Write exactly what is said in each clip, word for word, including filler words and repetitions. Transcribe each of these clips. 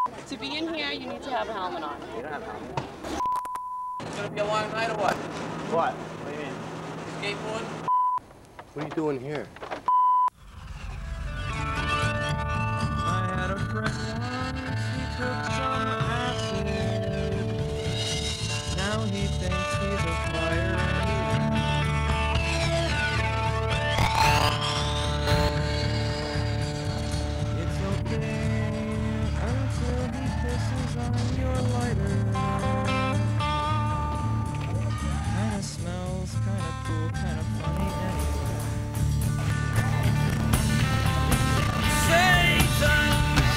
To be in here, you need to have a helmet on. You don't have a helmet. It's gonna be a long night or what? What? What do you mean? Skateboard? What are you doing here? I had a friend once, he took some acid. Now he thinks he's a fire It's okay until he pisses on your lighter. Kinda smells kinda cool, kinda funny anyway. Satan!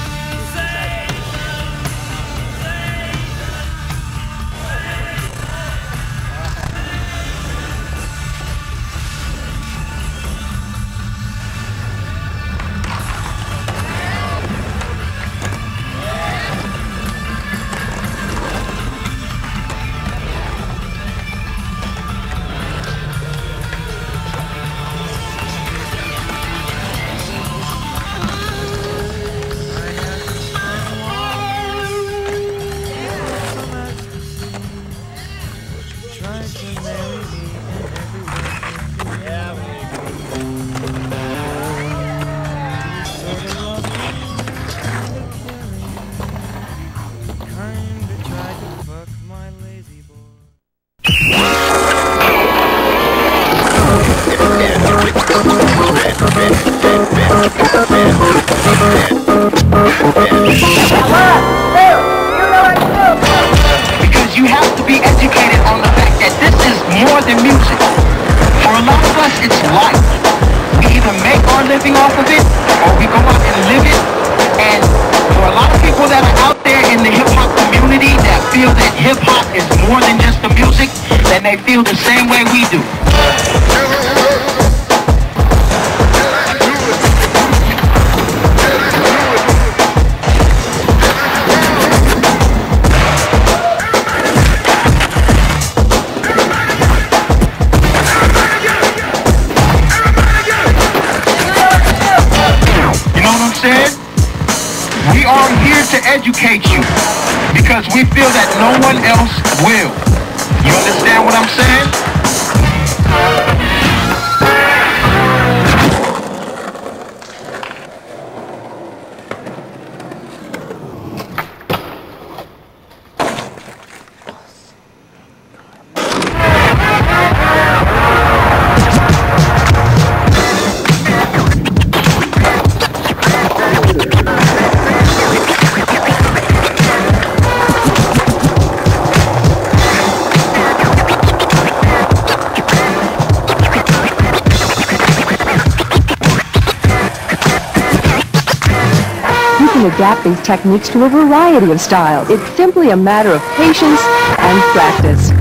Because you have to be educated on the fact that this is more than music. For a lot of us, it's life. We either make our living off of it, or we go out and live it. And for a lot of people that are out there in the hip-hop community that feel that hip-hop is more than just the music, then they feel the same way we do. We are here to educate you because we feel that no one else will. You understand what I'm saying? Adapt these techniques to a variety of styles. It's simply a matter of patience and practice.